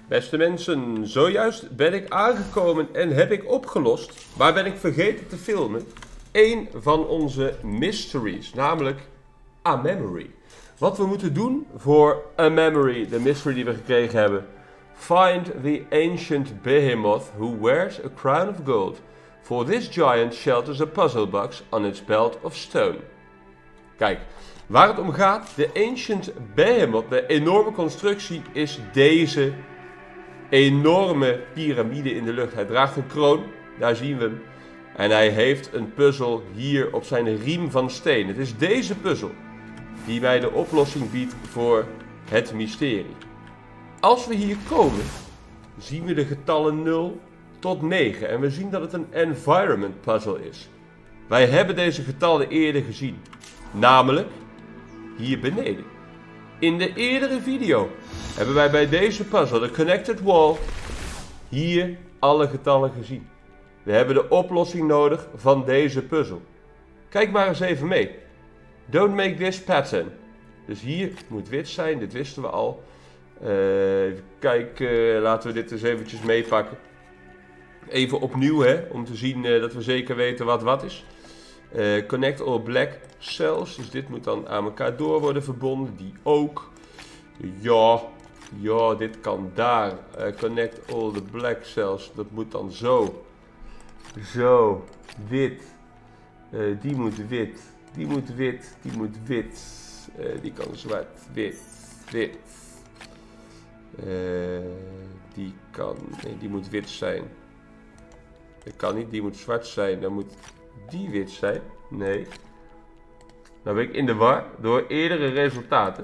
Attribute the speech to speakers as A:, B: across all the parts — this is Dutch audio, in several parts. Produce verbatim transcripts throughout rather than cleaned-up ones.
A: Beste mensen, zojuist ben ik aangekomen en heb ik opgelost, maar ben ik vergeten te filmen, één van onze mysteries, namelijk A Memory. Wat we moeten doen voor A Memory, de mystery die we gekregen hebben. Find the ancient behemoth who wears a crown of gold. For this giant shelters a puzzle box on its belt of stone. Kijk, waar het om gaat, de ancient behemoth, de enorme constructie, is deze enorme piramide in de lucht. Hij draagt een kroon, daar zien we hem. En hij heeft een puzzel hier op zijn riem van steen. Het is deze puzzel die mij de oplossing biedt voor het mysterie. Als we hier komen, zien we de getallen nul tot negen. En we zien dat het een environment puzzle is. Wij hebben deze getallen eerder gezien. Namelijk hier beneden. In de eerdere video hebben wij bij deze puzzel, de connected wall, hier alle getallen gezien. We hebben de oplossing nodig van deze puzzel. Kijk maar eens even mee. Don't make this pattern. Dus hier moet wit zijn, dit wisten we al. Uh, even kijken, laten we dit eens eventjes meepakken. Even opnieuw, hè, om te zien uh, dat we zeker weten wat wat is. Uh, connect all black cells, dus dit moet dan aan elkaar door worden verbonden, die ook. Ja, ja, dit kan daar. Uh, connect all the black cells, dat moet dan zo. Zo, wit. Uh, die moet wit, die moet wit, die moet wit. Uh, die kan zwart, wit, wit. Uh, die kan, nee, die moet wit zijn. Dat kan niet, die moet zwart zijn, dan moet die wit zijn. Nee. Nou ben ik in de war door eerdere resultaten.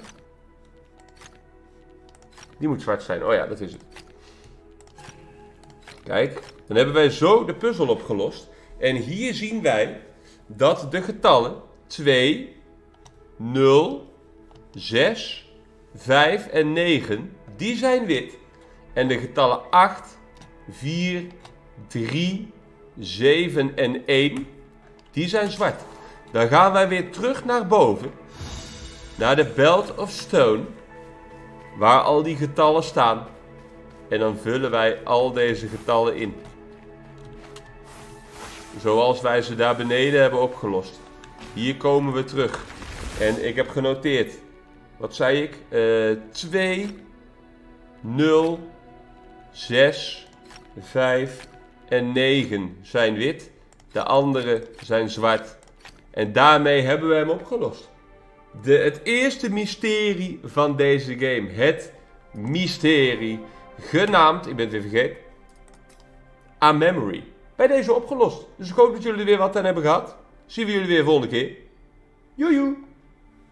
A: Die moet zwart zijn, oh ja, dat is het. Kijk, dan hebben wij zo de puzzel opgelost. En hier zien wij dat de getallen twee, nul, zes, vijf en negen, die zijn wit. En de getallen acht, vier, drie, zeven en één, die zijn zwart. Dan gaan wij weer terug naar boven. Naar de belt of stone. Waar al die getallen staan. En dan vullen wij al deze getallen in. Zoals wij ze daar beneden hebben opgelost. Hier komen we terug. En ik heb genoteerd. Wat zei ik? Uh, twee, nul, zes, vijf en negen zijn wit. De andere zijn zwart. En daarmee hebben we hem opgelost. De, het eerste mysterie van deze game. Het mysterie. Genaamd, ik ben het weer vergeten. A Memory. Bij deze opgelost. Dus ik hoop dat jullie er weer wat aan hebben gehad. Zien we jullie weer volgende keer. Joejoe.